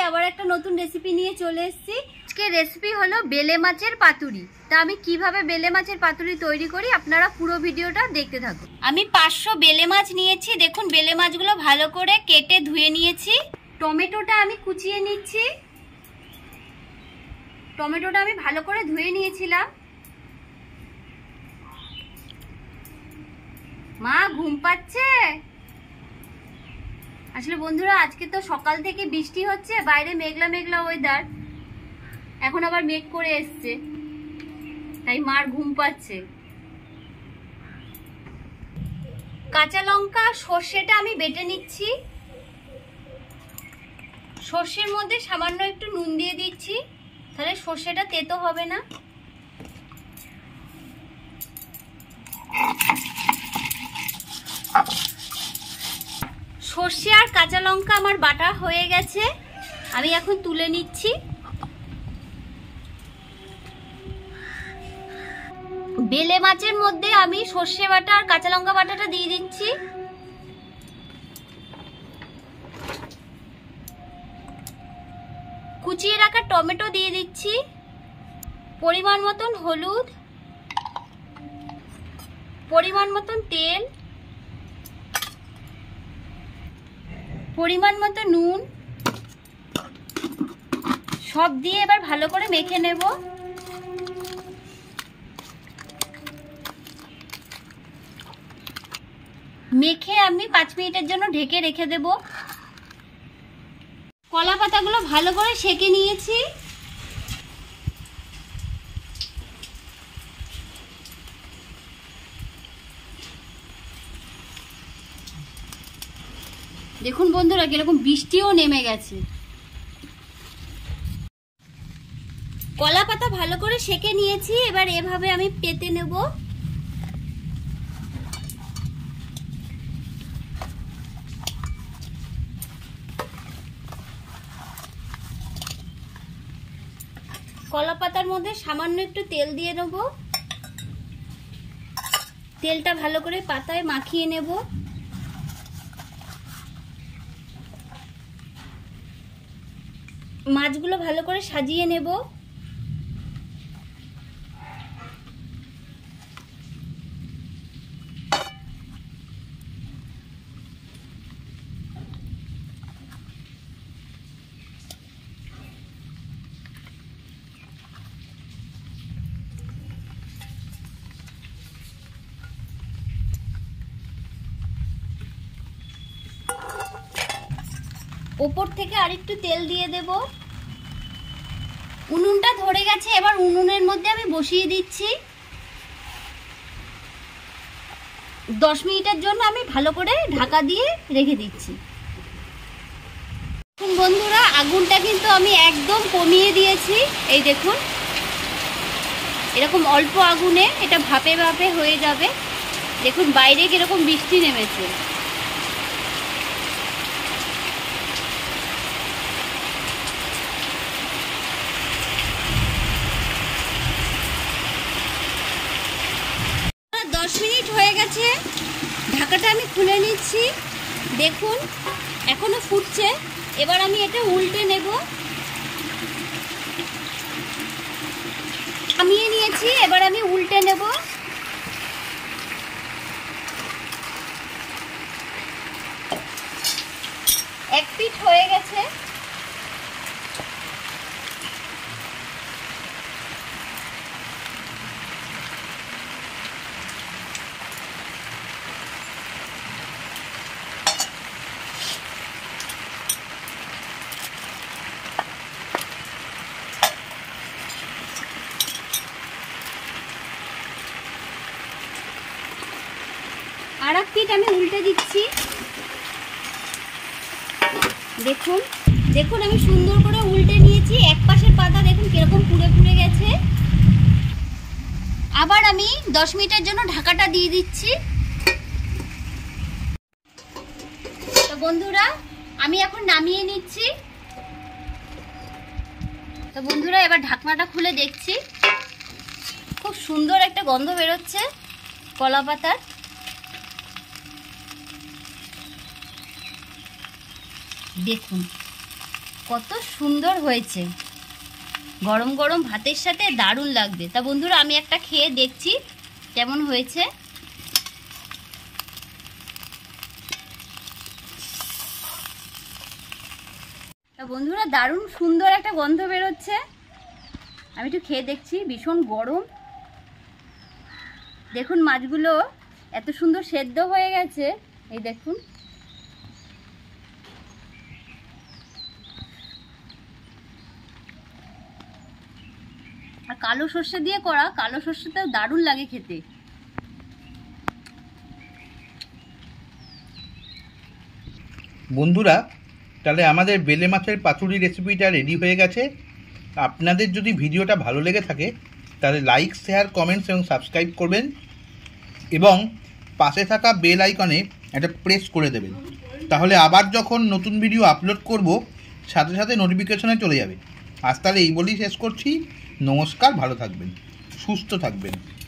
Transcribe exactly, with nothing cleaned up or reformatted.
আবার একটা নতুন রেসিপি নিয়ে চলে এসেছি। আজকে রেসিপি হলো বেলে মাছের পাতুরি। তা আমি কিভাবে বেলে মাছের পাতুরি তৈরি করি আপনারা পুরো ভিডিওটা দেখতে থাকুন। আমি পাঁচশো বেলে মাছ নিয়েছি। দেখুন বেলে মাছগুলো ভালো করে কেটে ধুয়ে নিয়েছি। টমেটোটা আমি কুচিয়ে নিচ্ছি। টমেটোটা আমি ভালো করে ধুয়ে নিয়েছিলাম। মা ঘুম পাচ্ছে? আসলে বন্ধুরা আজকে তো সকাল থেকে বৃষ্টি হচ্ছে, বাইরে মেঘলা মেঘলা ওয়েদার, এখন আবার মেঘ করে এসছে, তাই মার ঘুম পাচ্ছে। কাঁচা লঙ্কা সর্ষেটা আমি বেটে নিচ্ছি। সর্ষের মধ্যে সামান্য একটু নুন দিয়ে দিচ্ছি, তাহলে সর্ষেটা তেতো হবে না। সর্ষে আর কাঁচা লঙ্কা আমার বাটা হয়ে গেছে, আমি এখন তুলে নিচ্ছি। বেলে মাছের মধ্যে আমি সর্ষে বাটা আর কাঁচা লঙ্কা বাটাটা দিয়ে দিচ্ছি। কুচিয়ে রাখা টমেটো দিয়ে দিচ্ছি। পরিমাণ মতন হলুদ, পরিমাণ মতন তেল, পরিমাণ মতো নুন, সব দিয়ে এবার ভালো করে মেখে নেব। মেখে আমি পাঁচ মিনিটের জন্য ঢেকে রেখে দেব। কলা পাতাগুলো ভালো করে সেকে নিয়েছি। দেখুন বন্ধুরা কিরকম বৃষ্টিও নেমে গেছে। কলা পাতা ভালো করে সেকে নিয়েছি, এবার এভাবে আমি পেতে নেব। কলা পাতার মধ্যে সামান্য একটু তেল দিয়ে নেব। তেলটা ভালো করে পাতায় মাখিয়ে নেব। মাছগুলো ভালো করে সাজিয়ে নেব। উপর থেকে আরেকটু তেল দিয়ে দেব। উনুনটা ধরে গেছে, এবার উনুনের মধ্যে আমি বসিয়ে দিচ্ছি। দশ মিনিটের জন্য আমি ভালো করে ঢাকা দিয়ে রেখে দিচ্ছি। বন্ধুরা আগুনটা কিন্তু আমি একদম কমিয়ে দিয়েছি। এই দেখুন এরকম অল্প আগুনে এটা ভাপে ভাপে হয়ে যাবে। দেখুন বাইরে কিরকম বৃষ্টি নেমেছে। দশ মিনিট হয়ে গেছে, ঢাকাটা আমি খুলে নিচ্ছি। দেখুন এখনো ফুটছে, এবার আমি এটা উল্টে নেব। নামিয়ে নিয়েছি, এবার আমি উল্টে নেব। এক পিঠ হয়ে গেছে। আর এক পিঠ আমি উল্টে দিচ্ছি। দেখুন দেখুন আমি সুন্দর করে উল্টে নিয়েছি। এক পাশের পাতা দেখুন কিরকম পুড়ে পুড়ে গেছে। আবার আমি দশ মিনিটের জন্য ঢাকাটা দিয়ে দিচ্ছি। তো বন্ধুরা আমি এখন নামিয়ে নিচ্ছি। তো বন্ধুরা এবার ঢাকনাটা খুলে দেখছি, খুব সুন্দর একটা গন্ধ বেরোচ্ছে কলা পাতার। দেখুন কত সুন্দর হয়েছে, গরম গরম ভাতের সাথে দারুণ লাগবে। তা বন্ধুরা আমি একটা খেয়ে দেখছি কেমন হয়েছে। তা বন্ধুরা দারুণ সুন্দর একটা গন্ধ বেরোচ্ছে, আমি একটু খেয়ে দেখছি। ভীষণ গরম, দেখুন মাছগুলো এত সুন্দর সেদ্ধ হয়ে গেছে, এই দেখুন। আর কালো সর্ষে দিয়ে করা, কালো সর্ষেটাও দারুণ লাগে খেতে। বন্ধুরা তাহলে আমাদের বেলে মাছের পাতুরি রেসিপিটা রেডি হয়ে গেছে। আপনাদের যদি ভিডিওটা ভালো লেগে থাকে তাহলে লাইক, শেয়ার, কমেন্টস এবং সাবস্ক্রাইব করবেন এবং পাশে থাকা বেল আইকনে একটা প্রেস করে দেবেন, তাহলে আবার যখন নতুন ভিডিও আপলোড করব সাথে সাথে নোটিফিকেশনে চলে যাবে। আজ তাহলে এই বলেই শেষ করছি। নমস্কার, ভালো থাকবেন, সুস্থ থাকবেন।